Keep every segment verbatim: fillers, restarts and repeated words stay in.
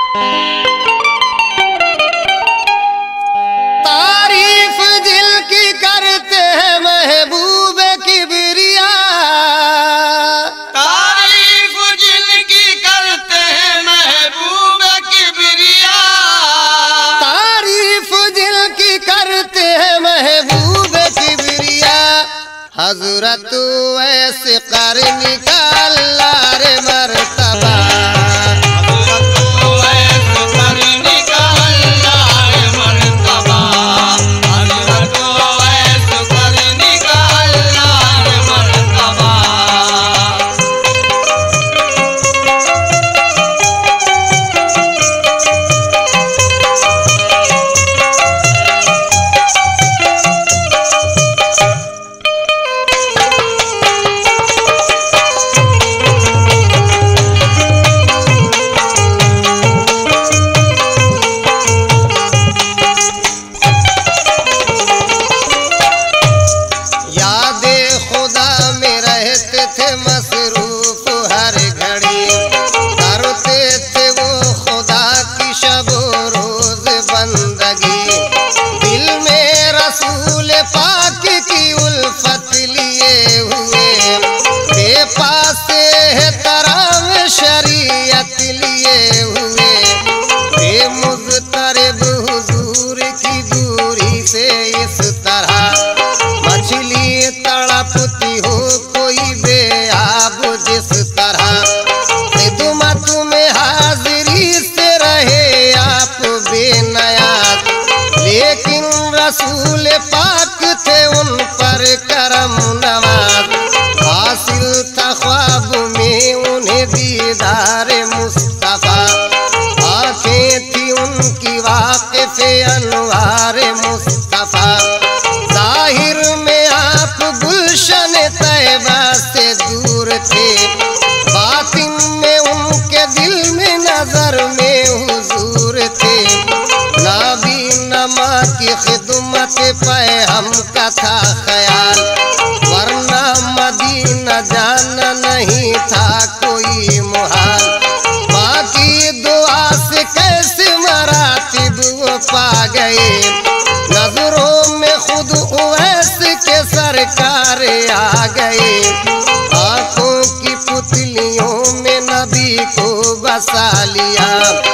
तारीफ दिल की करते हैं महबूब किबरिया, तारीफ दिल की करते हैं महबूब किबरिया, तारीफ दिल की करते हैं महबूब किबरिया। हजरत वैसे करनी का अल्लाह रे मर्तबा, मसरूफ हर घड़ी करते थे वो खुदा की शब रोज बंदगी। दिल में रसूल पाक की उल्फत लिए हुए, बेपास है तराम शरीयत लिए हुए, बेमुज़तरब हुजूर की दूरी से इस तरह मछली तड़पती हो कोई बेआब जिस तरह। खिदमत में हाजिरी से रहे आप बेनियाज, लेकिन रसूल पाक थे उन पर करम नवाज। हासिल था ख्वाब में उन्हें दीदार मुस्तफा, आंखें थी उनकी वाक़िफ़ अनवार मुस्तफा। जाहिर में आप गुलशन तैबा से दूर थे, बातिन में उनके दिल में नजर में हुजूर थे। नाबी नमा की खिदमत पे हमका था ख्याल, वरना मदीना जाना नहीं था कोई मुहाल। माँ की दुआ से कैसे मरातिब वो पा गए, नजरों में खुद उवैस के सरकार आ गए। आंखों की पुतलियों में नबी को बसा लिया,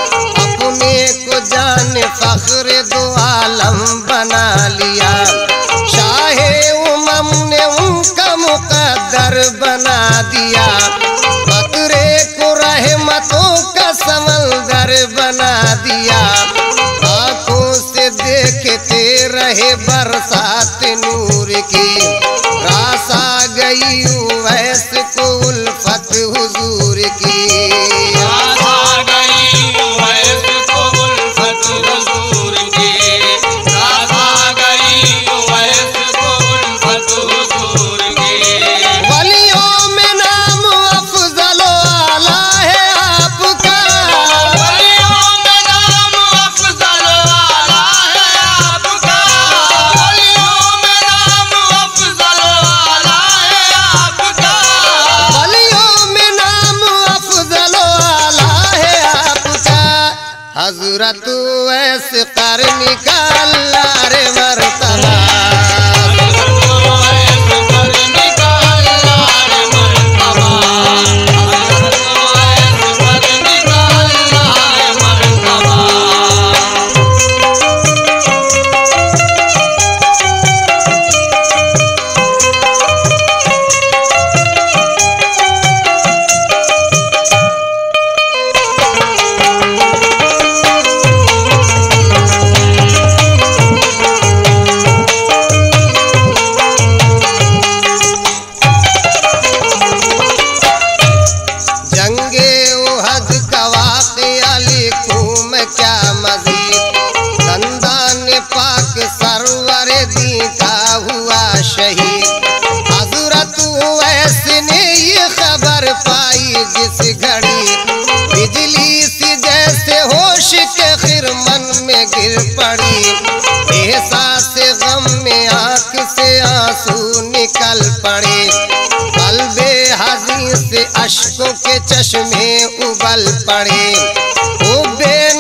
अपने को जान फख्र दो आलम बना लिया। शाहे उमम ने उनका मुकद्दर बना दिया, बकरे को रहमतों का समंदर बना दिया। आंखों से देखते रहे बरसात नूर की, रास आ गई उवैस को उल्फत हुजूर की। रास आ गई उवैस को उल्फत हुजूर की, रास आ गई उवैस को उल्फत हुजूर की। वलियों में नाम अफजल आला है आपका, वलियों में नाम अफजल आला है आपका, वलियों में नाम अफजल आला है आपका, वलियों में नाम अफजल आला है आपका। हजरत वैसे करनी का अल्लाह रे मर्तबा, गिर पड़ी, एहसास गम में आंख से आंसू निकल पड़े, कल्बे हज़ीं से अश्कों के चश्मे उबल पड़े। ओ बे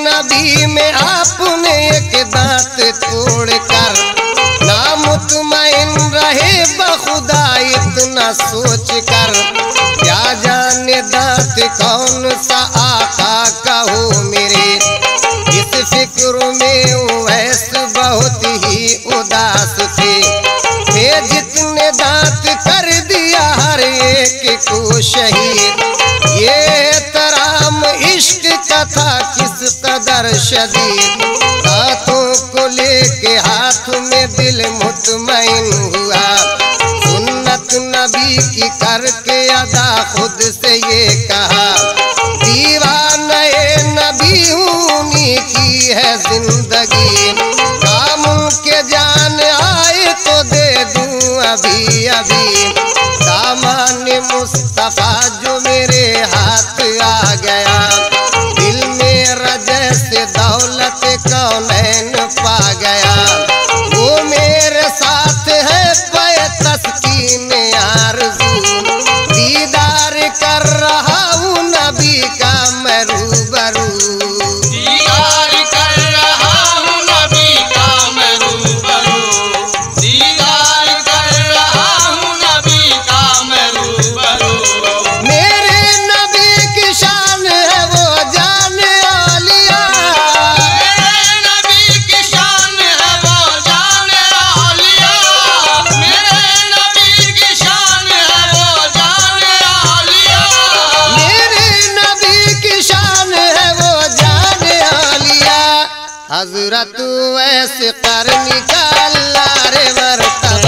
कर, ना मुतमईन रहे बखुदा इतना सोच कर। क्या जाने दांत कौन सा आका का हो मेरे, इस फिक्र में उवैस बहुत ही उदास थे। थे जितने दांत कर दिया हर एक को शहीद। ये तराम इश्क का था किस कदर शदीद, दांतों को लेके हाथ में दिल मुतमईन हुआ। सुन्नत नबी की करके अदा खुद से ये कहा, दीवाने नबी उन्हीं की है जिंदगी। काम के जान आए तो दे दूं अभी अभी, दामन मुस्तफा जो मेरे हाथ आ गया। दिल मेरा जैसे दौलत कौनैन पा गया, वो मेरे साथ है पे तस्कीन आरज़ू। दीदार कर रहा हूँ नबी का मैं रूबरू, दीदार कर रहा हूँ नबी का मैं रूबरू, दीदार कर रहा हूँ नबी का मैं रूबरू। मेरे नबी की शान है वो जान आलिया, मेरे नबी की शान है वो जान आलिया, मेरे नबी की शान है वो जान आलिया। मेरे नबी की शान है वो जान आलिया। हजरत वैसे करनी का अल्लाह रे मर्तबा,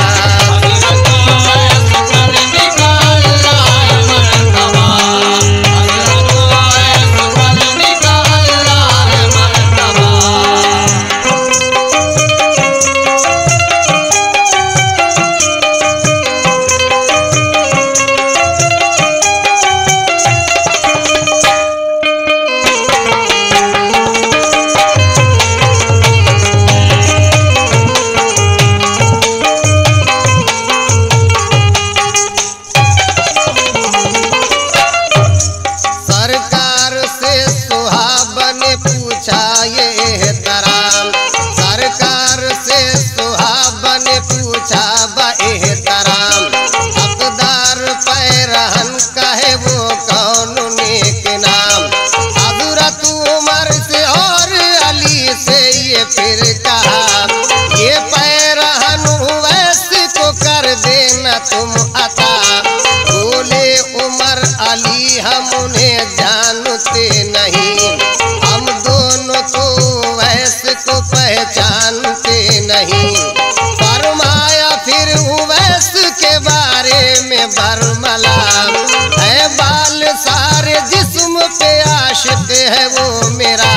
सरकार से सुहाबा ने पूछा ये एहतराम, सरकार से सुहाबा ने पूछा बा एहतराम। हकदार पैरहन का है वो कौन नेक नाम, हजरत उमर से और अली से ये फिर कहा, ये पैरहन उवैस को कर देना तुम अता। बोले उमर अली हम उन्हें जानते नहीं, हम दोनों तो वैसे को पहचानते नहीं। फरमाया फिर उवैस के बारे में बरमला, है बाल सारे जिस्म पे आशिक है वो मेरा।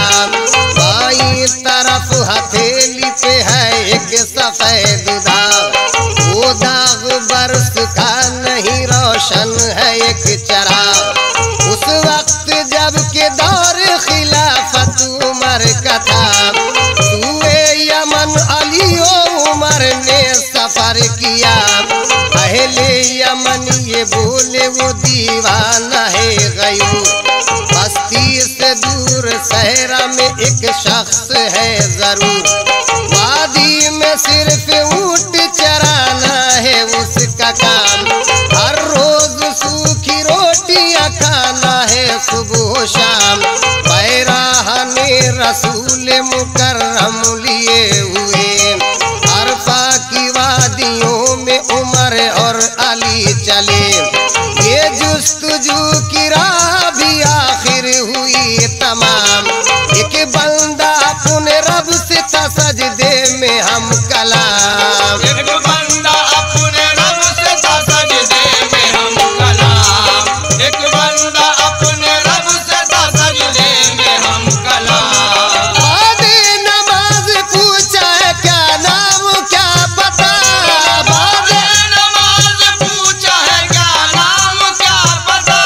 बाईं तरफ हथेली पे है एक सफेद दाग, वो दाग बरस का नहीं रोशन है एक चराग। उस वक्त जब के दौर खिलाफत उमर का था, सूए यमन अली ओ उमर ने सफर किया। अहले यमन ये बोले वो दीवाना है गयूर, बस्ती से दूर सहरा में एक शख्स है जरूर। वादी में सिर्फ ऊंट चराना है उसका काम, हर रोज सूखी रोटियां खाना है सुबह शाम। पैराहने रसूल मुकर्रम लिए हुए, अरफा की वादियों में उमर और अली चले। ये जुस्तजू की राह भी आखिर हुई तमाम, एक बंदा अपने रब से था सजदे में हम कलाम। एक बंदा अपने रब से था सजदे में हम कलाम, एक बंदा अपने रब से था सजदे में हम कलाम। बादे नमाज पूछा है क्या नाम क्या पता, बादे नमाज पूछा है क्या नाम क्या पता,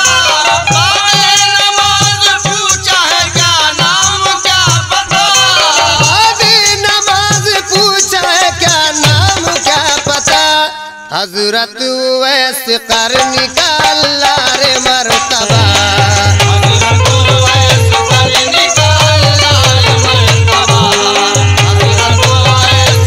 बादे नमाज पूछा है क्या नाम क्या पता, बादे नमाज पूछा है क्या नाम क्या पता। हजरत वैस करनी का अल्लाह रे मर्तबा, हजरत वैस करनी का अल्लाह रे मर्तबा, हजरत वैस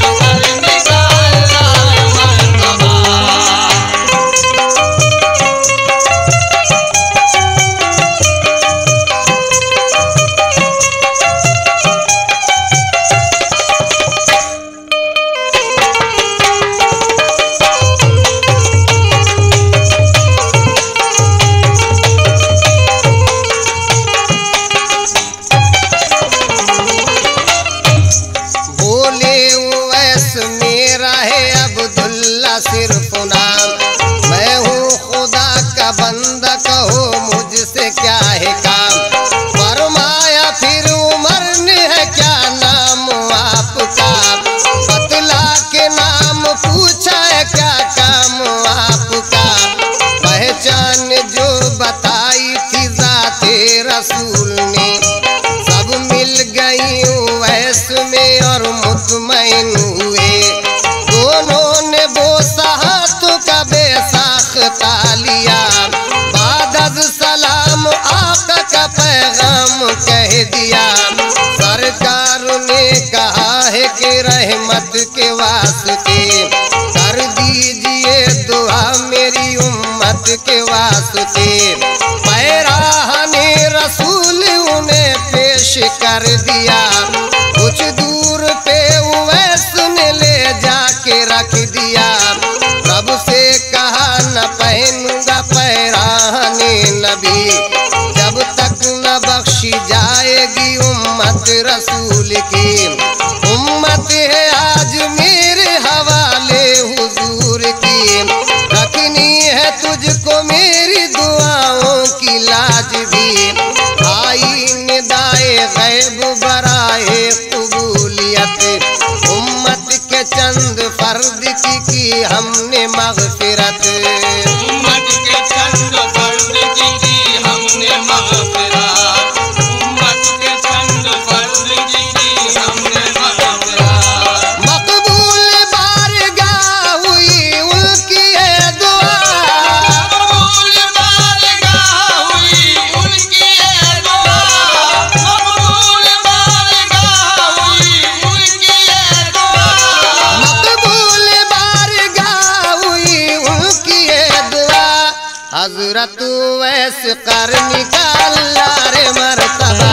रसूल ने। सब मिल गई उवैस में और मुतमईन हुए। दोनों ने बोसा हाथों का बेसाख्ता लिया। बाद सलाम आका का पैगाम कह दिया। सरकार ने कहा है कि रहमत के वास्ते कर दीजिए दुआ मेरी उम्मत के वास्ते। पैराहने रसूल उन्हें पेश कर दिया। कुछ दूर पे उवैस ने ले जाके रख दिया। रब से कहा न पहनूंगा पैराहने नबी जब तक न बख्शी जाएगी उम्मत रसूल की। उम्मत है आज मेरे हवाले हुजूर की। रखनी है तुझको मेरी दुआओं की लाज भी। आई निदाए गैब बराए कबूलियत। उम्मत के चंद फर्द की की हमने मगफिरत। उम्मत के चंद फर्द की की हमने मगफिरत। उम्मत के चंद फर्द की की हमने मगफिरत। मकबूल बारगाह हुई उनकी है दुआ। मकबूल बारगाह हुई उनकी है दुआ। मकबूल बारगाह हुई उनकी है दुआ। मकबूल बारगाह हुई उनकी है दुआ। हजरत वैस करनी का अल्लाह रे मर्तबा।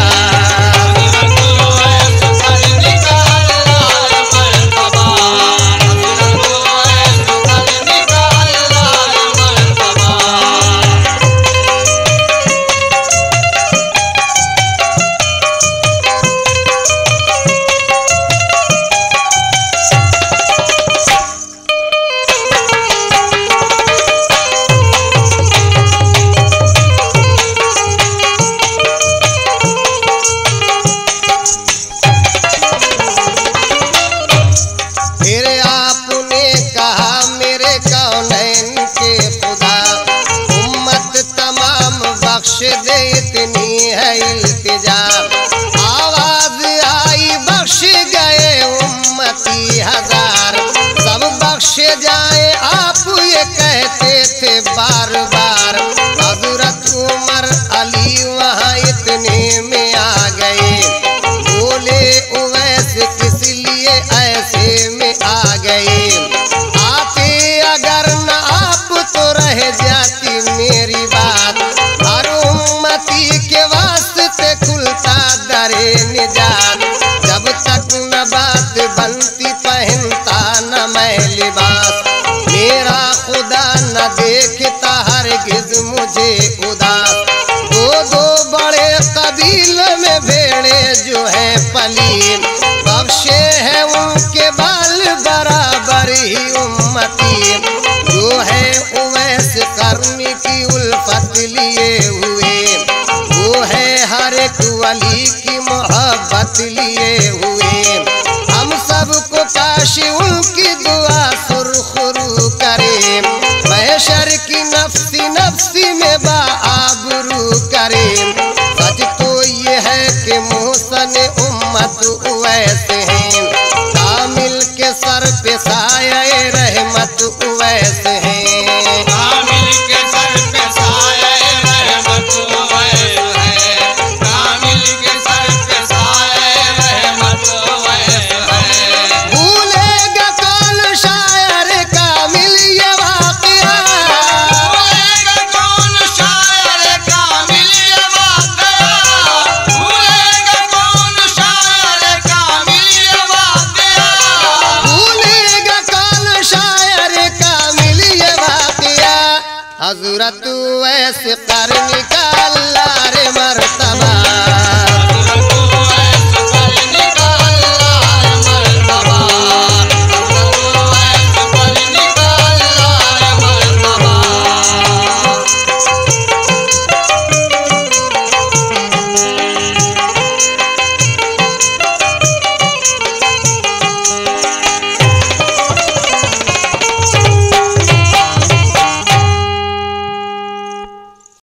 फिर आपने कहा मेरे कौनैन के खुदा उम्मत तमाम बख्श दे इतनी है इल्तिजा। आवाज आई बख्श गए उम्मती हजार। सब बख्श जाए आप ये कहते थे बार बार। हजरत उमर अली वहाँ इतने में आ गए। बोले उवैस किस लिए ऐसे में आ गए। आते अगर न आप तो रह जाती मेरी बात। हर उम्मती के वास्ते खुलता दरे निजात। जब तक न बात बनती पहनता न मैं लिबास। मेरा खुदा न देखता हरगिज मुझे उदास। दो दो बड़े कबीले में भेड़े जो है पली। बख्शे है उनके बाल बराबर ही उम्मती। जो है उवैस करनी की उल्फत लिए हुए। वो है हर एक वली की मोहब्बत लिए हुए। हम सबको काश उनकी दुआ सुरखरू करे। महशर की नफ्सी नफ्सी में बाआबरू करे। सच तो ये है कि मोहसन उम्मत उवैस हैं।